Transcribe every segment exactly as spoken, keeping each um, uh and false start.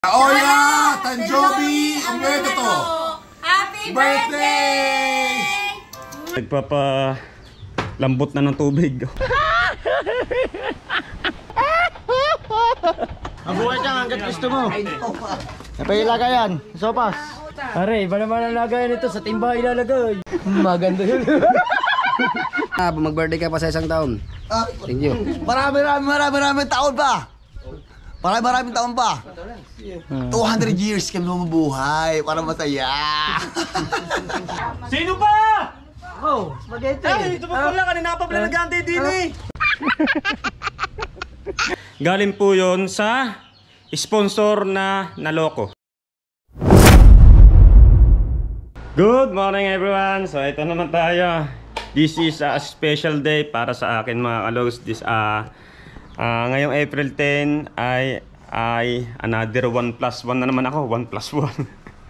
Oya! Tanjobi! Ang beto to! Happy birthday! Nagpapa lambot na ng tubig. Mabuhay ka hanggat gusto mo. Napahila ka yan. Sopas. Pare, iba naman ang lagayan nito. Sa timba ilalagay. Maganda yun. Ah, mag-birthday ka pa sa isang taon. Thank you. Marami, marami, marami, marami taon pa! Marami, maraming taon pa! two hundred years kami mabubuhay para masaya! Sino pa? Oh, spaghetti. Ay, ito pa pala. Kanina pa pala nag-aantay din eh. Galing po yun sa sponsor na naloko. Good morning everyone. So ito naman tayo. This is a special day para sa akin mga kalogs. This uh, uh, ngayong April ten ay ay another one plus one na naman ako. one plus one.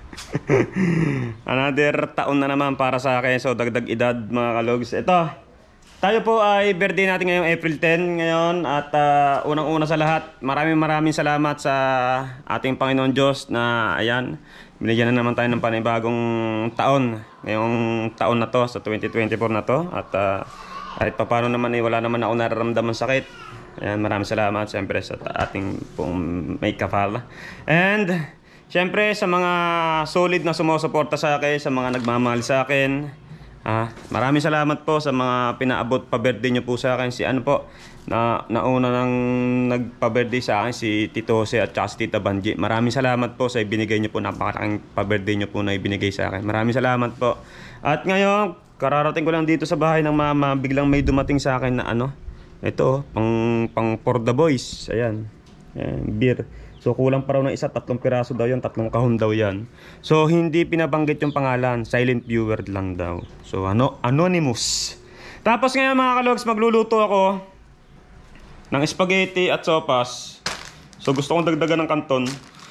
Another taon na naman para sa akin. So dagdag edad mga kalogs. Ito, tayo po ay birthday natin ngayong April ten ngayon. At uh, unang-una sa lahat, maraming maraming salamat sa ating Panginoon Diyos na ayan, binigyan na naman tayo ng panibagong taon ngayong taon na to, sa twenty twenty-four na to. At uh, kahit pa paano naman eh, wala naman ako nararamdaman sakit. Ayan, maraming salamat siyempre sa ating pong may kafala. And siyempre sa mga solid na sumusuporta sa akin, sa mga nagmamahal sa akin, ah, maraming salamat po sa mga pinaabot pa-birthday nyo po sa akin. Si ano po, na nauna nang nagpa-birthday sa akin, si Tito Jose at saka si Tita Banji. Maraming salamat po sa ibinigay nyo po, napakalaking pa-birthday nyo po na ibinigay sa akin. Maraming salamat po. At ngayon, kararating ko lang dito sa bahay ng mama, biglang may dumating sa akin na ano, ito, pang, pang for the boys. Ayan, ayan, beer. So kulang pa raw ng isa, tatlong piraso daw yan, tatlong kahon daw yan. So hindi pinabanggit yung pangalan, silent viewer lang daw. So ano, anonymous. Tapos ngayon mga kalogs, magluluto ako ng spaghetti at sopas. So gusto kong dagdagan ng kanton.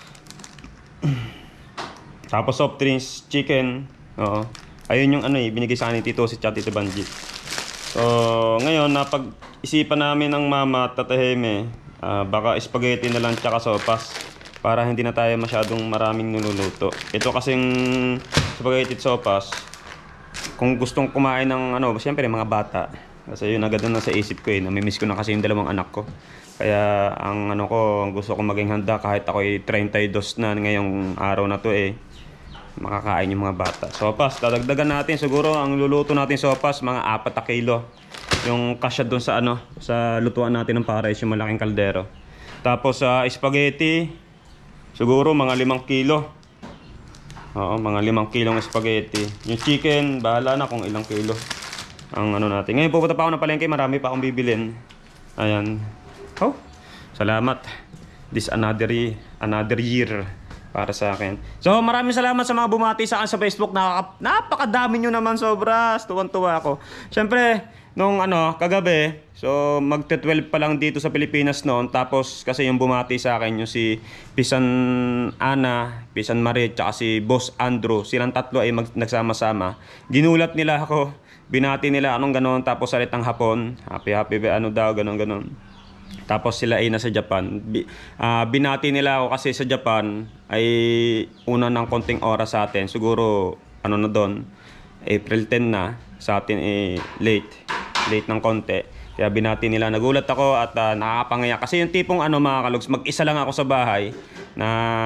Tapos soft drinks, chicken. Oo. Ayun yung ano eh, binigay sa akin ni Tito si Tito Banji. So ngayon, napag-isipan namin ng mama at tataheme, uh, baka spaghetti na lang tsaka sopas para hindi na tayo masyadong maraming niluluto. Ito kasing spaghetti at sopas, kung gustong kumain ng ano, siyempre mga bata. Kasi yun agad na nasa isip ko eh, namimiss ko na kasi yung dalawang anak ko. Kaya ang ano ko, gusto ko maging handa kahit ako'y thirty-two na ngayong araw na to eh, makakain yung mga bata. Sopas, dadagdagan natin siguro ang luluto natin sopas, mga apat na kilo. Yung kasya doon sa ano, sa lutuan natin ng pares, yung malaking kaldero. Tapos sa uh, spaghetti, siguro mga limang kilo. Oo, mga limang kilong spaghetti. Yung chicken, bahala na kung ilang kilo ang ano natin. Ngayon pupunta pa ako ng palengke, marami pa akong bibilin. Ayan. Oh, salamat. This another another year para sa akin. So maraming salamat sa mga bumati sa akin sa Facebook. Nakaka napakadami nyo naman, sobra. Tuwan-tuwa ako. Siyempre, nung ano, kagabi, so magte twelve pa lang dito sa Pilipinas noon. Tapos kasi yung bumati sa akin, yung si Pisan Ana, Pisan Marie, tsaka si Boss Andrew. Silang tatlo ay mag nagsama-sama. Ginulat nila ako, binati nila anong ganon. Tapos salitang Hapon, happy happy ano daw, ganon ganon. Tapos sila ay nasa Japan. uh, Binati nila ako kasi sa Japan ay una ng konting oras sa atin. Siguro ano na doon, April ten na. Sa atin eh late Late ng konti. Kaya binati nila. Nagulat ako at uh, nakakapangaya. Kasi yung tipong ano mga kalogs, mag-isa lang ako sa bahay na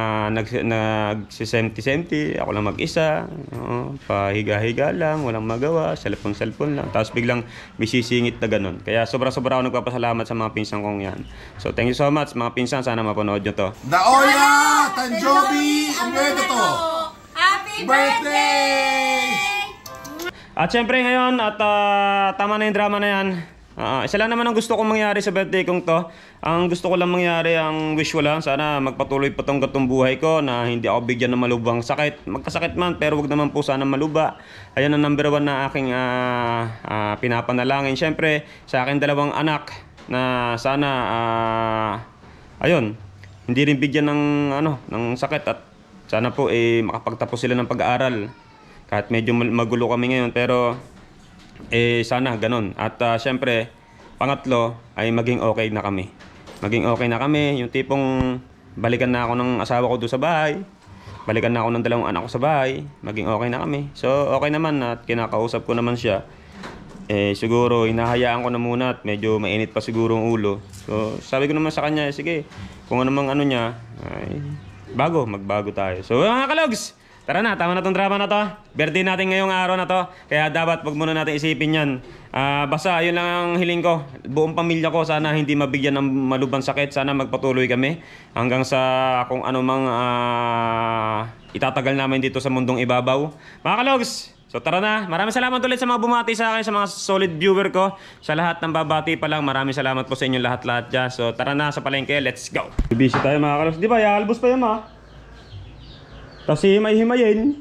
nag-sempty-sempty. Ako lang mag-isa. Uh, pahiga-higa lang. Walang magawa. Cellphone-cellphone lang. Tapos biglang may sisingit na ganun. Kaya sobra-sobra ako nagpapasalamat sa mga pinsan kong yan. So thank you so much mga pinsan. Sana mapanood nyo to. The Oya! Tanjobi! Ang beto to! Happy birthday! At syempre ngayon, at uh, tama na yung drama na yan. Uh, isa lang naman ang gusto kong mangyari sa birthday kong to. Ang gusto ko lang mangyari, ang wish ko lang, sana magpatuloy pa tong gatong buhay ko na hindi ako bigyan ng malubang sakit. Magkasakit man, pero wag naman po sana maluba. Ayan ang number one na aking uh, uh, pinapanalangin. Syempre, sa aking dalawang anak na sana, uh, ayun, hindi rin bigyan ng, ano, ng sakit. At sana po eh, makapagtapos sila ng pag-aaral. Kahit medyo magulo kami ngayon, pero eh sana ganun. At uh, syempre, pangatlo ay maging okay na kami. Maging okay na kami, yung tipong balikan na ako ng asawa ko doon sa bahay. Balikan na ako ng dalawang anak ko sa bahay. Maging okay na kami. So, okay naman at kinakausap ko naman siya. Eh, siguro, hinahayaan ko na muna at medyo mainit pa siguro ang ulo. So, sabi ko naman sa kanya, sige, kung ano mang ano niya, ay, bago, magbago tayo. So, mga kalogs, tara na, tama na tong drama na to. Birthday natin ngayong araw na to. Kaya dapat wag muna natin isipin yan. Uh, basta, yun lang ang hiling ko. Buong pamilya ko, sana hindi mabigyan ng malubang sakit. Sana magpatuloy kami hanggang sa kung ano mang uh, itatagal namin dito sa mundong ibabaw. Mga kalogs, so tara na. Maraming salamat ulit sa mga bumati sa akin, sa mga solid viewer ko. Sa lahat ng babati pa lang, maraming salamat po sa inyo lahat-lahat dyan. So tara na sa palengke, let's go. Busy tayo mga kalogs. Di ba, yalbos pa yan ma? Tapos himay-himayin.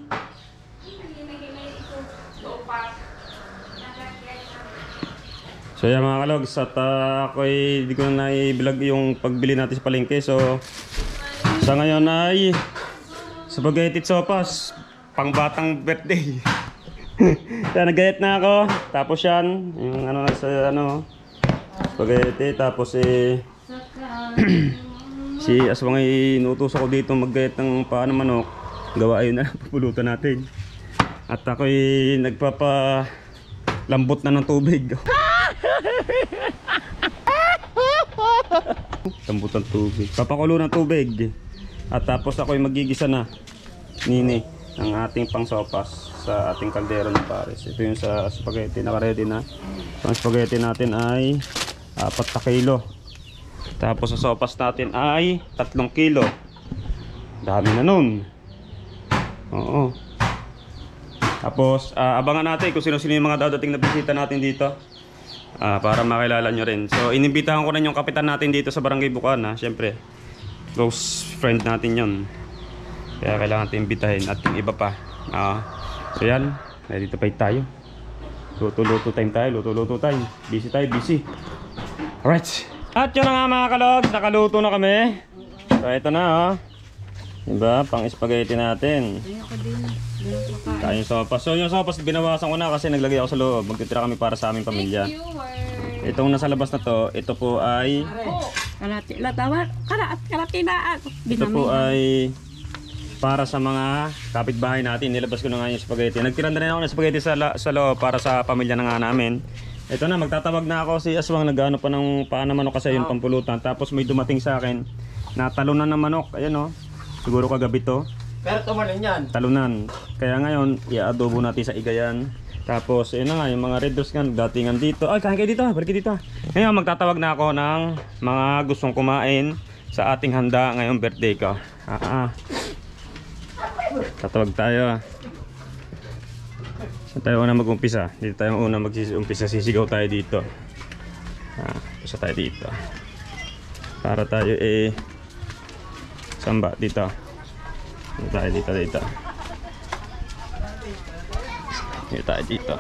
So yan mga kalogs, at uh, ako'y di ko na i-vlog yung pagbili natin sa palengke. So sa ngayon ay spaghetti at sopas, pang batang birthday. Kaya nag-gayet na ako. Tapos yan, yung ano sa ano, spaghetti. Tapos eh si Aswang ay inutos ako dito mag-gayet ng paano manok. Gawa ayun na, pupulutan natin. At ako'y nagpapa lambot na ng tubig. Lambot ng tubig. Papakulo ng tubig. At tapos ako'y magigisa na nini ng ating pangsopas sa ating kaldero ng pares. Ito yung sa spaghetti, naka-ready na. So, ang spaghetti natin ay apat na kilo. Tapos sa sopas natin ay tatlong kilo. Dami na nun. Oo. Tapos uh, abangan natin kung sino-sino yung mga dadating na bisita natin dito. Uh, para makilala nyo rin. So inimbitahan ko rin yung kapitan natin dito sa Barangay Bukana. Siyempre, close friend natin yon. Kaya kailangan natin imbitahin at yung iba pa. Uh, so yan, dito pa tayo. Luto-luto time tayo, luto-luto time. Busy tayo, busy. Alright. At yun na nga mga kalogs, nakaluto na kami. So ito na oh. Diba, pang spaghetti natin. Kaya yung sopas. So yung sopas binawasan ko na kasi naglagay ako sa loob. Magtitira kami para sa aming pamilya. Itong nasa labas na to, ito po ay kalati latawa, karat karatinaan. Ito po ay para sa mga kapitbahay natin. Nilabas ko na nga yung spaghetti. Nagtira na rin ako ng spaghetti sa, sa loob para sa pamilya na nga namin. Ito na, magtatawag na ako si Aswang. Nagano pa ng paano manok kasi yung pampulutan. Tapos may dumating sa akin na talunan ng manok. Ayan o. Siguro kagabi to. Pero tumalin yan. Talunan. Kaya ngayon, i-adobo natin sa igayan. Tapos, yun na nga, yung mga red doors nga, datingan dito. Ay, kain kayo dito, balik kayo dito. Ngayon, magtatawag na ako ng mga gustong kumain sa ating handa ngayong birthday ko. Ah, ah. Tatawag tayo. Saan tayo una mag-umpisa? Dito tayo una mag-umpisa, sisigaw tayo dito. Ah, isa tayo dito. Para tayo eh... Saan ba? Dito. Dito tayo, dito, dito. Dito tayo, dito.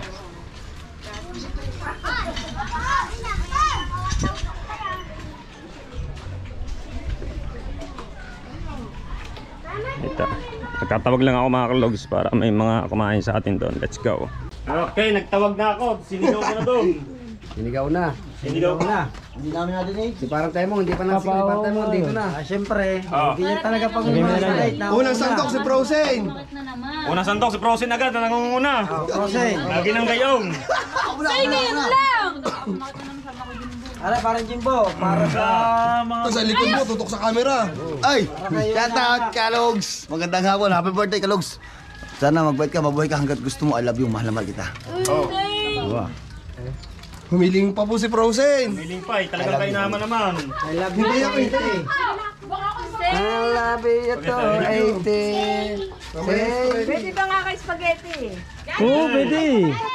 Dito. Nagkatawag lang ako mga kalogs para may mga kumain sa atin doon. Let's go. Okay, nagtawag na ako. Sinigaw ko na doon. Sinigaw na. Sinigaw ko na. Hindi namin nadinig. Si parang tayo mo, hindi pa nasigaw. Si parang tayo mo, dito na. Ah, syempre. Oh. Hindi yan talaga pag umasalit. Unang santok si Frozen. Unang santok si Frozen agad na nangunguna. Frozen. Lagi ng gayong. Say ngayon lang! Ala, parang Jimbo. Para sa mga... Sa likod mo, tutok sa camera. Ay! Shout out, Kalogs! Magandang hapon. Happy birthday, Kalogs. Sana magbait ka, mabuhay ka hanggat gusto mo. I love you, mahal na mahal kita. Oh. Diba? Humiling pa po si Frozen. Miling pa eh, talagang kayo naman naman. I love you, eighty. I love you, to eighty. Pwede ba nga kay spaghetti? Oo, pwede.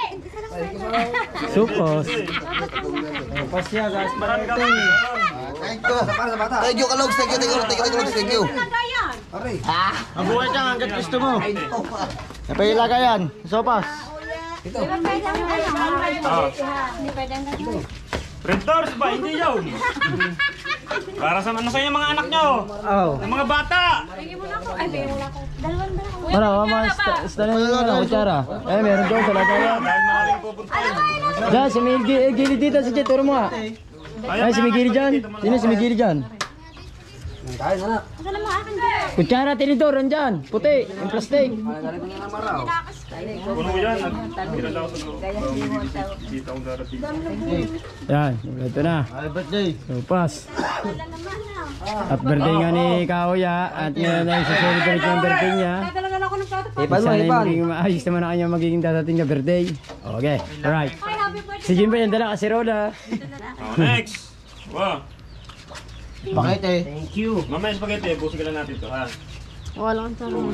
Supos. Pasya, guys. Marami ka Thank you. Thank you, Kalogs. Thank you, thank you, thank you, Kalogs. Thank you. Mabuhay ka hanggat gusto mo. Napahila ka yan. Sopas. Di ba pwede ang ano? Hindi pwede ang ganyan. Red doors ba? Hindi yun. Para sa ano sa inyo mga anak nyo? Oh. Ang mga bata. Bigyan mo na ako. Ay, bigyan mo na ako. Dalawang dalawa. Ano, mama, istalin mo na, kutsara. Eh, meron doon sa lagayan. Dahil maraming pupuntahin. Diyan, si may gi- eh, gilid dito, si Jet, turo mo nga. Ay, si may gilid dyan. Sino si may gilid dyan? Kain, anak. Asa na mga akin dito? Kutsara, tinidor, andyan. Puti, yung plastic. Galit na naman raw. Puno yan. Tira daw sa loob. Dito ang darating. Yan, ito na. Happy birthday. Sopas. Wala naman ah. At birthday nga ni Kaoya. At ngayon na yung celebrate ng birthday niya. Dadalagan ako ng plato pa. Ipan mo, Sana ipan. yung magiging maayos naman ang kanyang magiging dadating na birthday. Okay, alright. Ay, happy birthday. Si Jimbo yung dala kasi Rola. Oh, next. Wow. Pakete. Thank you. Mamaya spaghetti, busin ka lang natin ito, ha? Wala kang tanong.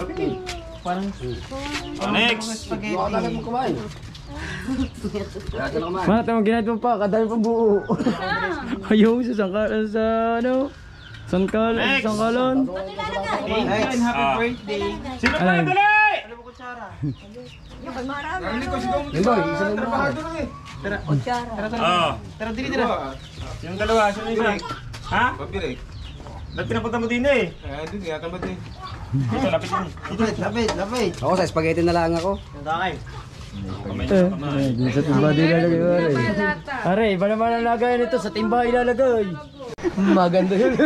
Oh, next. Baka talaga mo kumain. Galit na kumain. Mga tamang ginagawa pa, kadami pang buo. Ayaw sa sangkalan sa ano? Sangkalan, Next. sangkalan. Next. Happy birthday. Sino pa Ayan. dali? Limboy, isa lang mo. Oh. Tara, dili, tira. Yung dalawa, sino yung isa? Ha? Ba't pinapunta mo din eh? Dito, lapit mo. Lapit, lapit, lapit. Ako sa spaghetti na lang ako. Kamay Eh, niya, kamay. eh, di sa timba di ilalagay. Are, Are, iba naman ang lagay nito sa timba ilalagay. Maganda yun.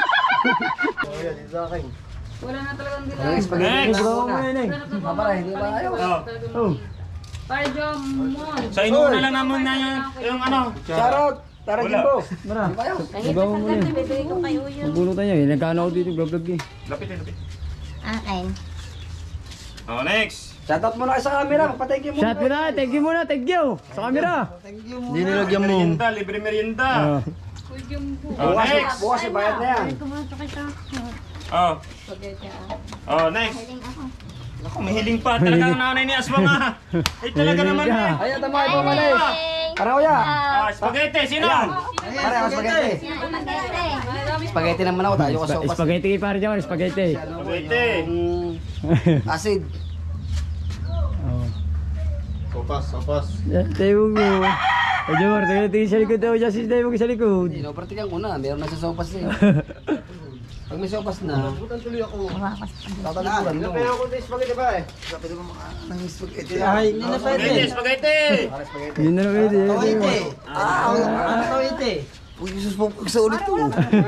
Wala na talagang dila. Walang spaghetti Next. na Bro, ako na. mo yun eh. Papara, hindi ba ayaw? Oh. Oh, Para Jomon. Sa inuuna lang naman na yung, yung ano. Shoutout! Tara, Wala. Jimbo. mara. Hindi ba ayaw? Kahit Ibaw mo ang yun. ganda, bibigay ko kayo yun. Magbulutan niya eh. Nagkano ako dito, vlog eh. Lapit eh, lapit. Akin. Oh, next. Shoutout muna kayo sa camera. Magpa-thank you muna. Shot mo na, thank you muna, thank you. Sa camera. Hindi nilagyan mo. Merienda, libre merienda. Oh. Kuy Jumbo. Oh, Bukas, next. bukas ibayad na yan. Kumunto kita. Oh. Spaghetti ah. Oh, next. Galing ako. Ako, mahiling pa. Talaga ang nanay ni Asma nga. Eh, talaga Mahiling naman ka. eh. Ay, ito mga ibumalik. Para kuya. Ah, spaghetti, sino? Pare, ako spaghetti. Spaghetti naman ako. Tayo ka Sp- sopas. Spaghetti pare dyan, spaghetti. Spaghetti. Mm, Acid. Oh. Sopas, sopas. Yan, tayo mo. Ay, Jomar, tayo tingin sa likod daw. Justice tayo mo sa likod. Inopertikan ko na. Meron na sa sopas eh. Pag may sopas na, tatalikuran mo. Pero kung may spaghetti ba eh? Kapit mo mga nang spaghetti. Ay, hindi na Spaghetti, pwede. spaghetti. Para spaghetti. Yun na lang pwede. Tawite. Ah, ano tawite? Uy, Jesus po, sa ulit to.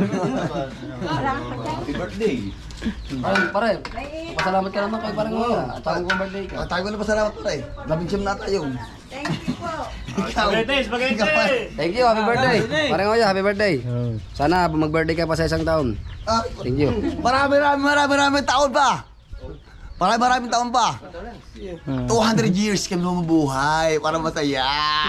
Happy birthday. Pare, pare. Pasalamat ka naman kay parang kuya. At ako kong birthday ka. Ah, tayo ko na pasalamat pa eh. Labing siyam na tayo. Spaghetti, spaghetti. Thank you, happy birthday. Parang kuya, happy birthday. Oh. Sana mag-birthday ka pa sa isang taon. Ah, Thank you. marami, marami, marami, marami taon pa. Marami, maraming taon pa. two hundred years kami mabubuhay para masaya.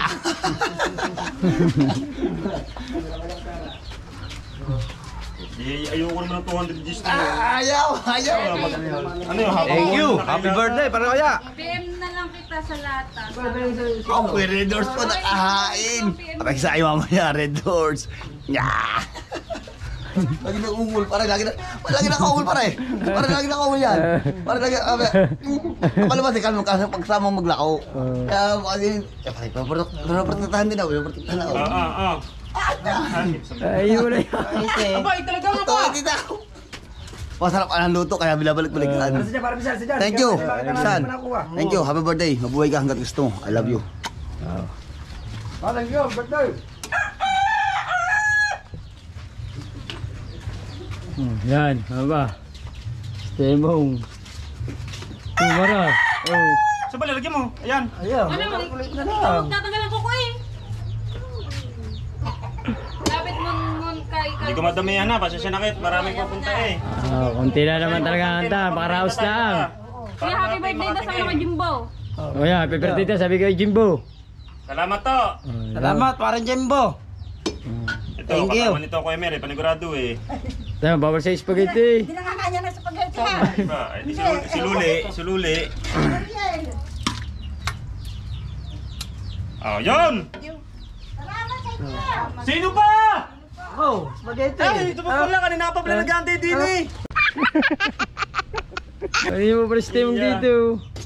Eh, ayoko naman ng two hundred G's na yun. Ayaw, ayaw. Ano yung habang Thank you. buhay na Happy kailangan- birthday, para kaya. P M na lang kita sa lata. Oh, may red doors pa nakahain. Kapag sa iyo mamaya, red doors. Yeah. Lagi na ungol, parang lagi na, lagi na kaungol pare. Parang lagi na kaungol yan. Parang lagi, abe. Kapalabas eh, kami pagsama maglako. Kaya, kasi, kaya pare, pinaprotektahan din ako, pinaprotektahan ako. Ah, ah, ah. Ay, yun na yan. Abay, talaga nga Ito, pa. hindi na ako. Masarap ka ng luto, kaya binabalik-balikan. Thank you, San. Thank you, happy birthday. Mabuhay ka hanggat gusto mo. I love you. Thank you, birthday. Hmm, yan, ano ba? Stay mo. Tumara. Oh. Saan ba lalagyan mo? Ayan. Ano? Tatanggalan ko ko eh. Lapit mo nun kay Hindi ko madamihan na. Pasensya na kayo. Maraming pupunta eh. Ah, konti na naman talaga ang handa. Pakaraos lang. Kaya happy birthday daw sa mga Jimbo. Oh, yeah, happy birthday to. Sabi kay Jimbo. Salamat to. Salamat, parang Jimbo. Ito, Thank you. kasama nito ako Emer eh. Panigurado eh. Tama, bawal sa spaghetti. Hindi na nga kanya na spaghetti ha. Diba? Eh, di si Luli. Si Luli. Si Luli. Oh, yun! Salamat sa inyo. Sino pa? Oh, spaghetti. Ay, ito pa pala. Kanina pa pala nag-aantay din eh. Ano mo pala stay mong dito?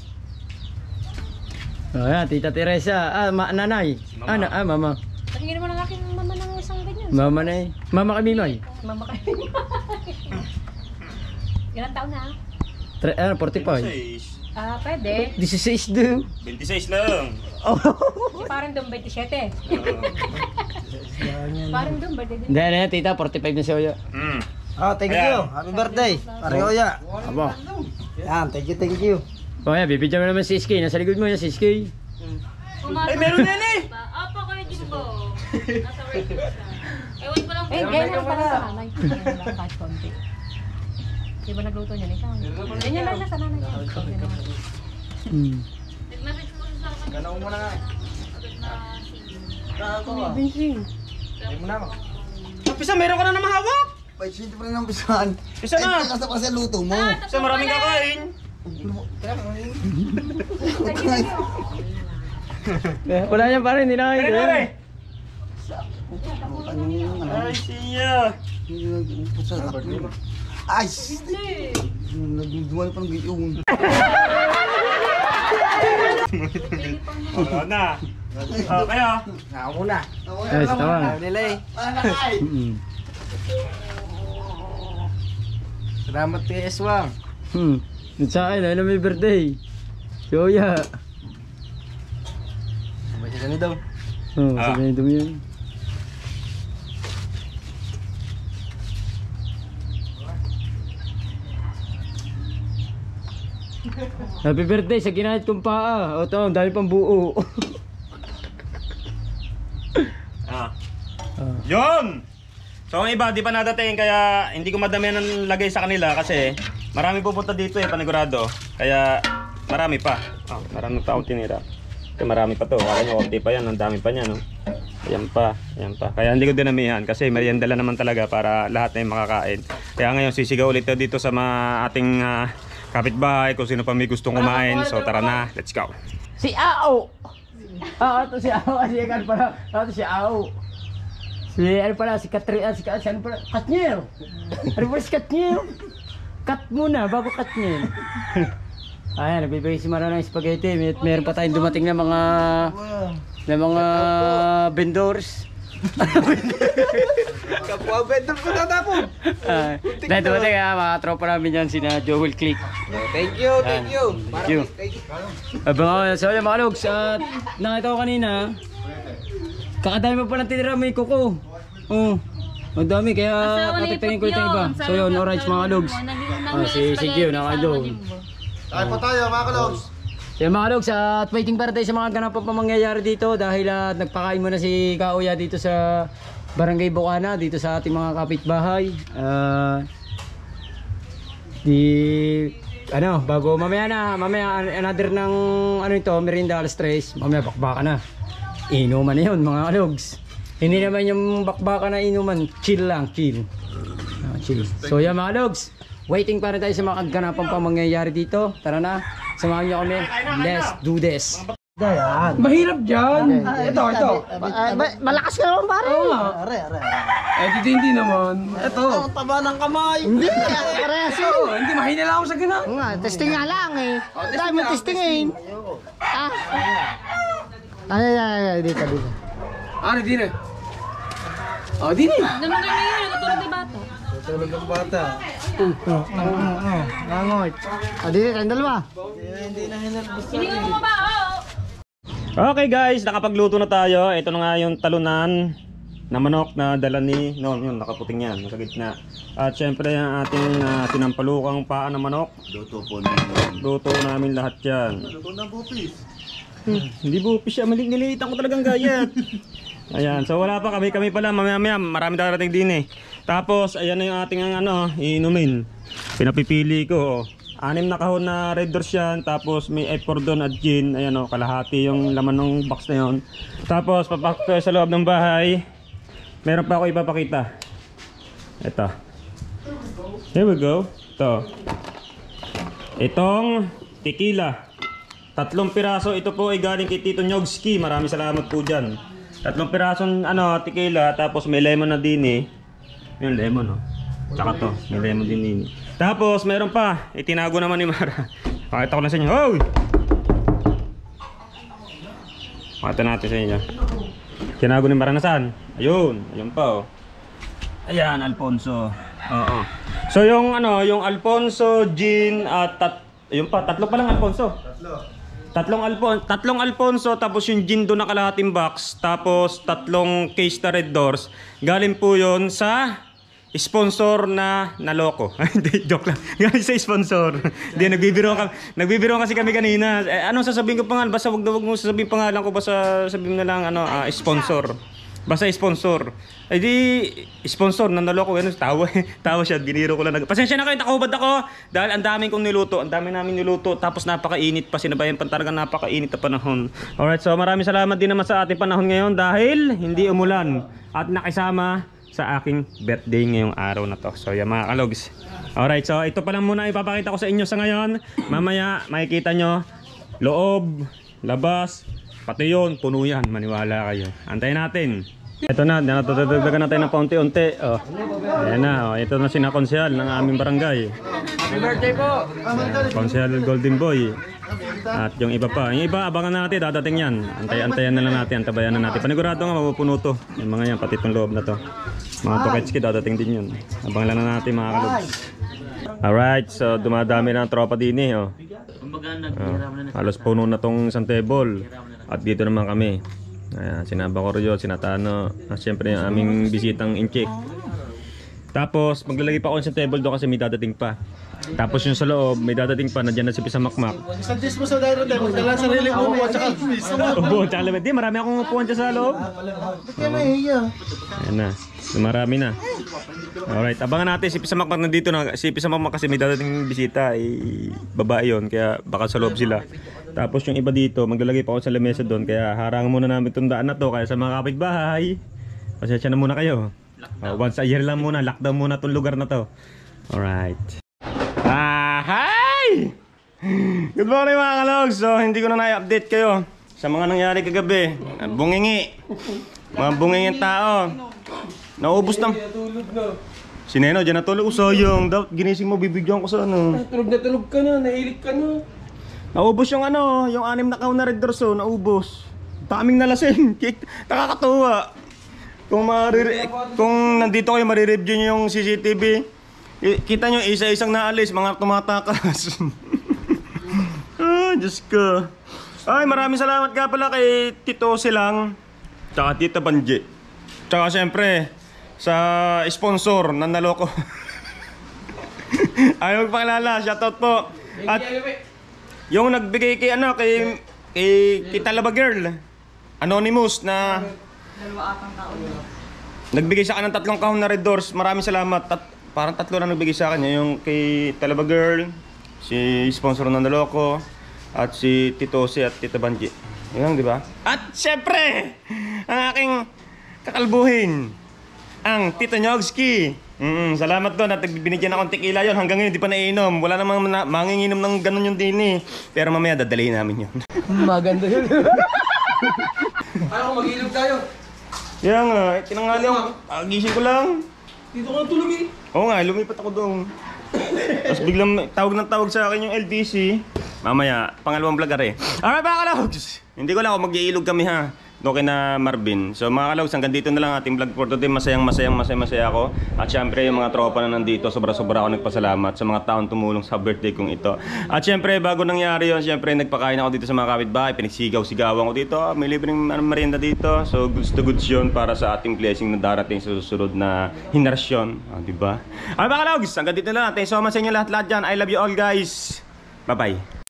Oh, yan, Tita Teresa. Ah, ma nanay. Mama. Ah, na, ah, mama. Patingin naman ang aking mama ng isang ganyan. Mama na eh. Mama kami, May. Mama kayo. Ilang taon na? Tre, ah, forty-five. twenty-six. Ah, pwede. sixteen do. twenty-six lang. Oh. Parang doon twenty-seven. Parang doon ba? Hindi, ano yan, Tita, forty-five na siya. Hmm. Oh, thank Ayan. you. Happy birthday. Parioya. Aba. Yan, thank you, thank you. O yan, bibidyan mo naman si Iski. Nasa likod mo yan si Iski. Ay, meron din eh! Opo, Kuya Jimbo. Nasa work siya. Ewan ko lang po. Eh, ganyan lang pala sa nanay. Ganyan lang kahit konti. Di ba nagluto niya ikaw? Ganyan lang na sa nanay niya. Ganyan lang. Hmm. Nag-message po siya sa akin. Ganaw mo na nga. Sagot na sige. Ako ah. Binsing. Hindi mo na ako. Pisa, meron ka na naman hawak. Ay, siyempre pa rin ang pisahan. Isa na. Ay, nasa pa sa luto mo. Isa, maraming kakain. Wala niya pa rin, hindi na kayo. Pare, Ano, Ay, siya. Ay, nagduduan pa ng gayon. Oo na. Oh, kayo. Ako muna. Yes, tama. Ayaw nila eh. Hmm. Salamat kay Eswang. Hmm. At sa akin, ano may birthday? Soya. Sabay sila ni daw. Oh, Ah. sabihin ito mo yun. Happy birthday sa ginahit kong paa. O ito, ang dami pang buo. Ah. Ah. Yun! So ang iba, di pa nadating kaya hindi ko madami ng lagay sa kanila kasi marami pupunta dito eh, panigurado. Kaya marami pa. Oh, marami pa akong tinira. Kaya marami pa to. Kaya nyo, konti pa yan. Ang dami pa niya, no? Ayan pa, ayan pa. Kaya hindi ko dinamihan kasi merienda lang naman talaga para lahat na yung makakain. Kaya ngayon sisigaw ulit tayo dito sa mga ating uh, kapitbahay kung sino pa may gustong kumain. So tara na, let's go. Si Ao! Ah, ito si Ao. Kasi ano pala, ito si Ao. Si ano pala, si Katri, ah, si, si ano pala, Katniel. Ano pala si Katniel? Kat muna, bago Katniel. Ayan, nabibigay si Mara ng spaghetti. May, meron pa tayong dumating na mga, na mga vendors. Kapwa vendor po tatapon. Ah, dahil dumating ah, mga tropa namin yan, sina Joel Click. Thank you, thank you. Thank you. Abang ako, so yan mga logs, at nakita ko kanina, kakadami mo pa ng tinira, may kuko. Oh, ang dami, kaya katiktingin ko ito iba. So yun, orange mga logs. Ah, si Sigio, nakadog. Tayo pa tayo, mga kalogs. Yan mga logs, at waiting para tayo sa mga ganapang pa mangyayari dito dahil at nagpakain mo na si Kaoya dito sa Barangay Bocana, dito sa ating mga kapitbahay. Uh, di, ano, bago mamaya na, mamaya another ng ano ito, merienda alas tres, mamaya bakbaka na. Inuman na yun mga logs. Hindi naman yung bakbaka na inuman, chill lang, chill. Ah, chill. So yan mga logs, waiting para tayo sa mga ganapang pa mangyayari dito. Tara na, samahan niyo kami. Let's do this. Mahirap dyan. Ito, ito. Malakas ka naman pare. Oo nga. Are, are. Eh, di hindi naman. Ito. Ang taba ng kamay. Hindi, parehas yun. Oo, hindi mahina lang ako sa ganun. Oo nga, testing nga lang eh. Dahil mo testingin. Ah. Ay, ay, ay, ay, dito, dito. Ano, di na. Oh, di na. Naman kami yun, natulog ni Bato. Tulog ang bata. Nangot. Ah, dito, tayong dalawa. Hindi ko mo ba, oo. Okay guys, nakapagluto na tayo. Ito na nga yung talunan na manok na dala ni, no, yun, nakaputing yan, nasa gitna. At syempre yung ating uh, sinampalukang paa ng manok. Luto po namin. Luto namin lahat yan. Luto na bupis. Hmm, hindi bupis siya, mali, nililitan ko talagang gayat. Ayan, so wala pa kami, kami pala, mamaya maya, marami darating din eh. Tapos, ayan na yung ating ano, iinumin. Pinapipili ko, oh. Anim na kahon na Red Doors yan, tapos may effort doon at gin, ayan o, kalahati yung laman ng box na yon. Tapos papak ko sa loob ng bahay, meron pa ako ipapakita. Ito. Here we go. Ito. Itong tequila. Tatlong piraso, ito po ay galing kay Tito Nyogski, maraming salamat po dyan. Tatlong pirasong ano, tequila, tapos may lemon na din eh. Yung lemon oh. Tsaka to, may lemon din din. Tapos meron pa, itinago naman ni Mara. Pakita ko na sa inyo. Hoy! Pakita natin sa inyo. Tinago ni Mara na saan? Ayun, ayun pa oh. Ayan, Alfonso. Oo. So yung ano, yung Alfonso, gin at tat ayun pa, tatlo pa lang Alfonso. Tatlo. Tatlong Alfonso, tatlong Alfonso, tapos yung gin doon na kalahating box, tapos tatlong case na Red Doors. Galing po 'yon sa sponsor na naloko. Hindi, joke lang. Galing sa sponsor. Hindi, nagbibiro kami. Nagbibiro kasi kami kanina. Eh, anong sasabihin ko pangalan? Basta wag na wag mo sasabihin pangalan ko. Basta sabihin na lang, ano, ah, sponsor. Basta sponsor. Eh di, sponsor na naloko. Ano, tawa, tawa siya. Biniro ko lang. Pasensya na kayo, nakahubad ako. Dahil ang daming kong niluto. Ang dami namin niluto. Tapos napakainit pa. Sinabayan pa talaga napakainit na panahon. Alright, so maraming salamat din naman sa ating panahon ngayon. Dahil hindi umulan. At nakisama sa aking birthday ngayong araw na to. So yan mga kalogs. Alright, so ito pa lang muna ipapakita ko sa inyo sa ngayon. Mamaya makikita nyo loob, labas, pati yun, puno yan. Maniwala kayo. Antayin natin. Ito na, natutugdagan natin ng paunti-unti. Oh. Ayan na, oh. Ito na sina konsyal ng aming barangay. Happy birthday po! Konsyal Golden Boy. At yung iba pa. Yung iba, abangan natin, dadating yan. Antay-antayan na lang natin, antabayan na natin. Panigurado nga, mapupuno to. Yung mga yan, pati itong loob na to. Mga Toketski, dadating din yun. Abangan lang na natin mga kalubs. Alright, so dumadami na ang tropa din eh. Oh. Oh, halos puno na tong isang table. At dito naman kami. Ayan, sinaba ko rin, sinatano. At syempre yung aming bisitang incheck. Tapos maglalagay pa ako sa table doon kasi may dadating pa. Tapos yung sa loob, may dadating pa, nandiyan na si Pisamakmak. Isang dismo sa dahil rin, magdala sa sarili mo mo at saka Ubo, tsaka lamit. Di, marami akong upuan dyan sa loob. ba't ka mahihiya? Ayan na, marami na. Alright, abangan natin si Pisamakmak nandito na. Si Pisamakmak kasi may dadating bisita, eh, babae yun, kaya baka sa loob sila. Tapos yung iba dito, maglalagay pa ako sa lamesa doon, kaya harangan muna namin itong daan na to. Kaya sa mga kapitbahay, pasensya na muna kayo. Uh, once a year lang muna, lockdown muna itong lugar na to. Alright. Ah, hi! Good morning mga kalogs. So hindi ko na na-update kayo sa mga nangyari kagabi. Bungingi. Mga bunginging tao. Naubos na. Si Neno dyan natulog. Sayang, dapat ginising mo, bibigyan ko sa ano. Tulog na tulog ka na, nahilig ka na. Naubos yung ano, yung anim na kaon na Red Doors. Oh, naubos. Daming nalasing. Nakakatuwa. Kung marire kung nandito kayo marireview nyo yung C C T V, kita nyo isa-isang naalis, mga tumatakas. Ah, Diyos ko. Ay, maraming salamat ka pala kay Tito Silang, tsaka Tita Banji. Tsaka syempre, sa sponsor na naloko. Ayaw magpakilala, shoutout po. At yung nagbigay kay ano, kay, kay, kay Talaba Girl, Anonymous na nagbigay sa akin ng tatlong kahon na Red Doors. Maraming salamat. Tat parang tatlo na nagbigay sa akin. Yung kay Talaba Girl, si sponsor ng Naloko, at si Tito Si at Tita Banji. Yun, di ba? At syempre, ang aking kakalbuhin, ang Tito Nyogski. Mm, salamat doon at binigyan akong tequila yun. Hanggang ngayon di pa naiinom. Wala namang na manginginom ng ganun yung din eh. Pero mamaya dadalhin namin yun. Maganda yun. Ayaw, mag-ilog tayo. Kaya nga, eh, tinangali ako. Agising ko lang. Dito ka tulog eh. Oo nga, lumipat ako doon. Tapos biglang tawag ng tawag sa akin yung L D C. Mamaya, pangalawang vlog are. Alright mga kalogs! Hindi ko lang ako mag-iilog kami ha. Doon kay na Marvin. So mga kalogs, hanggang dito na lang ating vlog for today. Masayang masayang masayang masaya ako. At syempre yung mga tropa na nandito, sobra sobra ako nagpasalamat sa mga taong tumulong sa birthday kong ito. At syempre bago nangyari yun, syempre nagpakain ako dito sa mga kapitbahay. Pinagsigaw-sigawan ko dito. May libreng merienda dito. So goods to goods yun para sa ating blessing na darating sa susunod na henerasyon. Ah, diba? Alright mga kalogs, hanggang dito na lang. Thanks so much sa inyo lahat-lahat dyan. I love you all guys. Bye bye.